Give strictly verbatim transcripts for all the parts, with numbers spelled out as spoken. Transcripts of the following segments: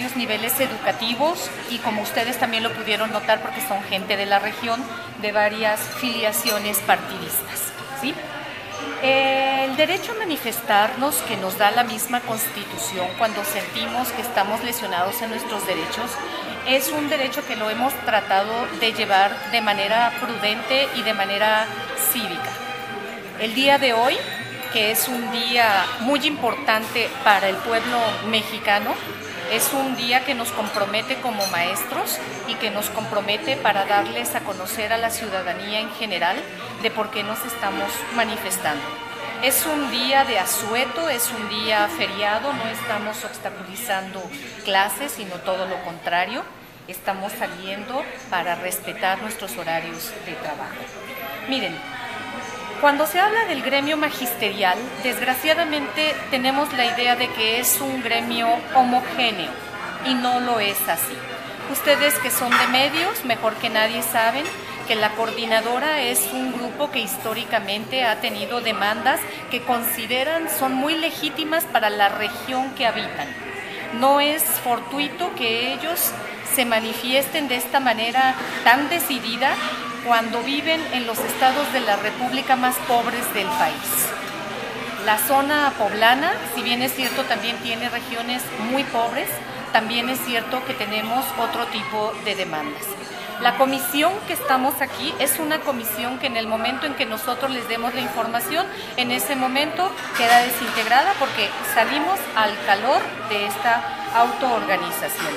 varios niveles educativos y como ustedes también lo pudieron notar porque son gente de la región, de varias filiaciones partidistas, ¿sí? El derecho a manifestarnos que nos da la misma Constitución cuando sentimos que estamos lesionados en nuestros derechos es un derecho que lo hemos tratado de llevar de manera prudente y de manera cívica. El día de hoy, que es un día muy importante para el pueblo mexicano, es un día que nos compromete como maestros y que nos compromete para darles a conocer a la ciudadanía en general de por qué nos estamos manifestando. Es un día de asueto, es un día feriado, no estamos obstaculizando clases, sino todo lo contrario. Estamos saliendo para respetar nuestros horarios de trabajo. Miren, cuando se habla del gremio magisterial, desgraciadamente tenemos la idea de que es un gremio homogéneo y no lo es así. Ustedes que son de medios, mejor que nadie saben que la coordinadora es un grupo que históricamente ha tenido demandas que consideran son muy legítimas para la región que habitan. No es fortuito que ellos se manifiesten de esta manera tan decidida cuando viven en los estados de la República más pobres del país. La zona poblana, si bien es cierto, también tiene regiones muy pobres, también es cierto que tenemos otro tipo de demandas. La comisión que estamos aquí es una comisión que en el momento en que nosotros les demos la información, en ese momento queda desintegrada porque salimos al calor de esta autoorganización.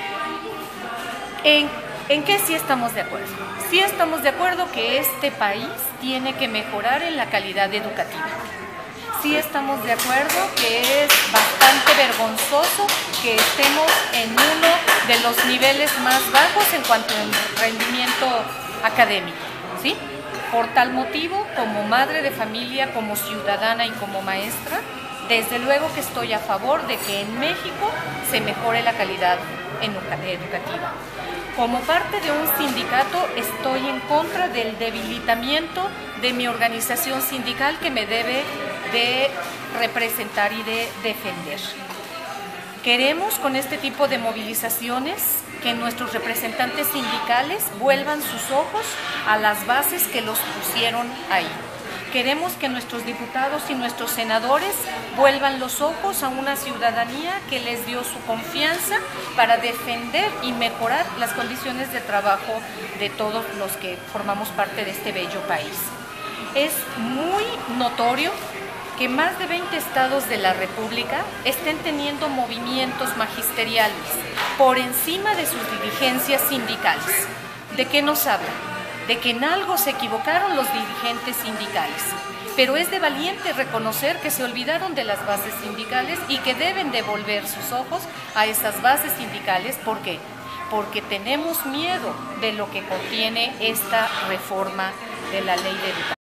En ¿En qué sí estamos de acuerdo? Sí estamos de acuerdo que este país tiene que mejorar en la calidad educativa. Sí estamos de acuerdo que es bastante vergonzoso que estemos en uno de los niveles más bajos en cuanto a rendimiento académico, ¿sí? Por tal motivo, como madre de familia, como ciudadana y como maestra, desde luego que estoy a favor de que en México se mejore la calidad educativa. Como parte de un sindicato, estoy en contra del debilitamiento de mi organización sindical que me debe de representar y de defender. Queremos con este tipo de movilizaciones que nuestros representantes sindicales vuelvan sus ojos a las bases que los pusieron ahí. Queremos que nuestros diputados y nuestros senadores vuelvan los ojos a una ciudadanía que les dio su confianza para defender y mejorar las condiciones de trabajo de todos los que formamos parte de este bello país. Es muy notorio que más de veinte estados de la República estén teniendo movimientos magisteriales por encima de sus dirigencias sindicales. ¿De qué nos habla? De que en algo se equivocaron los dirigentes sindicales, pero es de valiente reconocer que se olvidaron de las bases sindicales y que deben devolver sus ojos a esas bases sindicales. ¿Por qué? Porque tenemos miedo de lo que contiene esta reforma de la ley de educación.